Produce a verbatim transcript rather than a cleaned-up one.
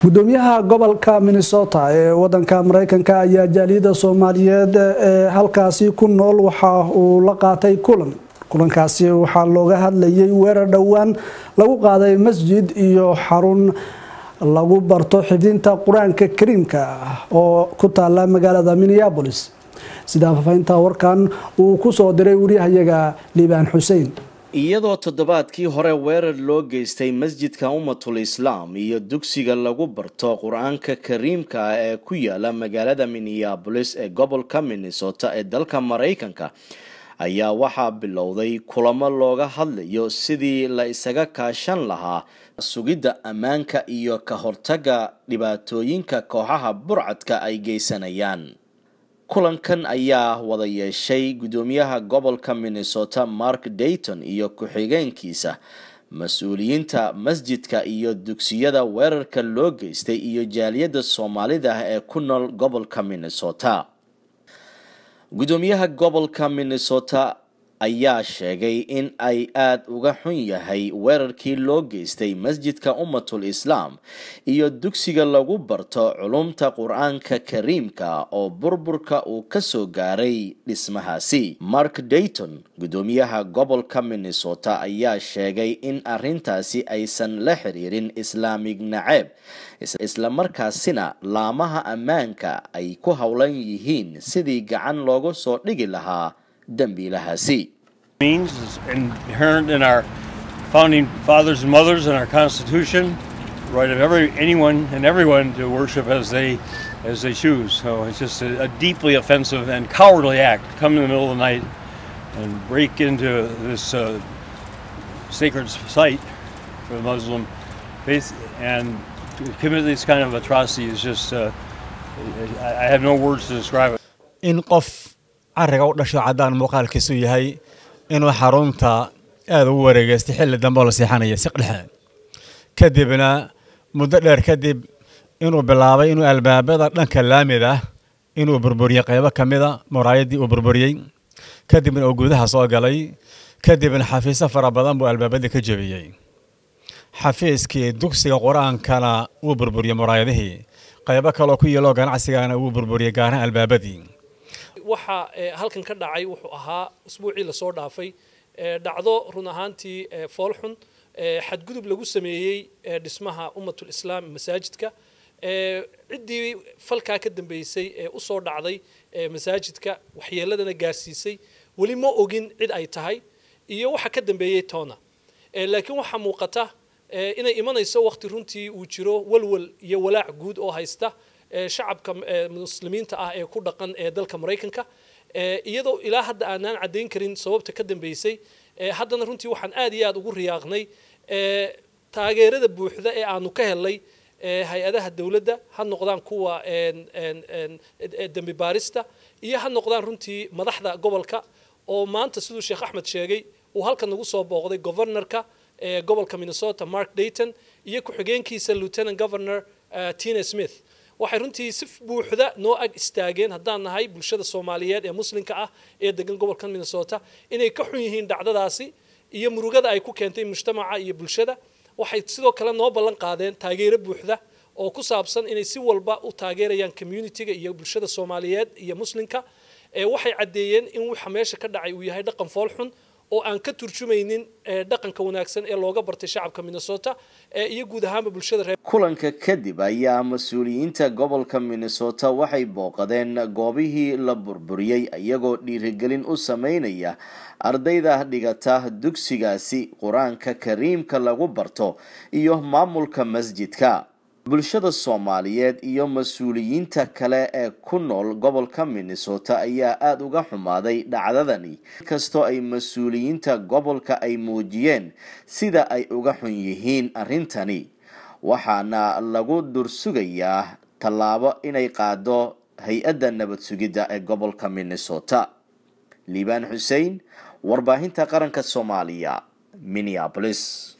gudoomiyaha gobolka Minnesota ee wadanka Mareykanka ayaa jaaliyada Soomaaliyeed ee halkaasi ku nool waxa uu la qaatay kulan kulankaasi waxa looga hadlayay weerar dhawaan lagu qaaday masjid iyo xarun lagu barto xifdinta Quraanka Kariimka oo ku taala magaalada Minneapolis sida faafinta warkan uu ku soo diray wariyahayaga Liibaan Xuseen iyadoo toddobaadkii hore weerar loo geystay masjidka Ummatul Islaam iyo dugsiga lagu barto Quraanka Kariimka ee ku yaala magaalada Minneapolis ee gobolka Minnesota ee dalka Mareykanka ayaa waxaa bilowday kulamo looga hadlayo sidii la isaga kaashan lahaa sugidda ammaanka iyo ka hortagga dhibaatooyinka kooxaha burcadka ay geysanayaan. kulankan ayaa wada yeeshay gudoomiyaha gobolka Minnesota Mark Dayton iyo ku-xigeenkiisa mas'uuliyiinta masjidka iyo dugsiyada weerarka loo geystay iyo jaaliyada Soomaalida ee ku nool gobolka Minnesota. gudoomiyaha gobolka Minnesota ayaa sheegay in ay aad uga xun yahay weerarkii loo geystay masjidka Ummatul Islaam iyo dugsiga lagu barto culumta Quraanka Kariimka oo burburka uu ka soo gaaray dhismahaasi. Mark Dayton, gudoomiyaha gobolka Minnesota, ayaa sheegay in arrintaasi aysan la xiriirin Islaamig naceeb isla markaasina laamaha ammaanka ay ku hawlan yihiin sidii gacan loogu soo dhigi lahaa dambiilahasi. Means is inherent in our founding fathers and mothers and our Constitution, right of every anyone and everyone to worship as they as they choose. So it's just a, a deeply offensive and cowardly act to come in the middle of the night and break into this uh, sacred site for the Muslim faith and to commit this kind of atrocity is just uh, I, I have no words to describe it. In qof arriga u dhasho cadaan muuqaalkiisu yahay inuu xarunta aad u wareegaystay xilli dambe la seexanaya si qadhax kadibna muddo dheer kadib inuu bilaabay inuu albaabada dhanka laamida inuu burburiyo qaybo kamida muraayadii uu burburiyay kadibna uu gudaha soo galay kadibna xafiis fara badan buu albaabada ka jabiyay xafiiskii dugsiga quraankana uu burburiyo muraayadihii qaybo kale ku yeelo ganacsigana uu burburiyo gaaraan albaabadii. waxa halkan ka dhacay wuxuu ahaa usbuucii la soo dhaafay dhacdo run ahaantii foolxun xadgudub lagu sameeyay dhismaha Ummatul Islaam masaajidka cidii falka ka dambeysay ee u soo dhacday masaajidka waxyeeladana gaarsiisay wali ma ogin cid ay tahay iyo waxa ka dambeeyay toona laakiin waxa muuqata inay imanayso waqti runtii uu jiro walwal iyo walaac guud oo haysta shacabka muslimiinta ah ee ku dhaqan ee dalka Mareykanka iyadoo ilaa hadda aanan cadeyn karin sababta ka dambeysay haddana runtii waxaan aad iyo aad ugu riyaaqnay taageerada buuxda ee aanu ka helay hay'adaha dawladda ha noqdaan kuwa dambi baarista iyo ha noqdaan runtii madaxda gobolka oo maanta sidoo Sheekh Axmed sheegay uu halkan ugu soo booqday governorka gobolka Minnesota Mark Dayton iyo ku-xigeenkiisa Lieutenant Governor Tina Smith waxay runtii si buuxda noo ag istaageen haddaan nahay bulshada Soomaaliyeed ee muslimka ah ee degan gobolka Minnesota inay ka xun yihiin dhacdadaasi iyo murugada ay ku keentay mujtamaca iyo bulshada. waxay sidoo kale noo ballan qaadeen taageero buuxda oo ku saabsan inay si walba u taageerayaan community-ga iyo bulshada Soomaaliyeed iyo muslimka. waxay cadeeyeen in waxa meesha ka dhacay uu yahay dhaqan foolxun oo aan ka turjumaynin dhaqanka wanaagsan ee looga bartay shacabka Minnesota iyo guud ahaan bulshada reer. kulanka kadib ayaa mas'uuliyiinta gobolka Minnesota waxay booqadeen goobihii la burburiyay iyagoo dhiirigelin u sameynaya ardayda dhigata dugsigaasi Quraanka Kariimka lagu barto iyo maamulka masjidka. bulshada Soomaaliyeed iyo mas'uuliyiinta kale ee ku nool gobolka Minnesota ayaa aad uga xumaaday dhacdadani kasto ay mas'uuliyiinta gobolka ay muujiyeen sida ay uga xun yihiin arrintani waxaana lagu dursugayaa talaabo inay qaado hay'adda nabad sugidda ee gobolka Minnesota. Liibaan Xuseen, warbaahinta qaranka Soomaaliya, Minneapolis.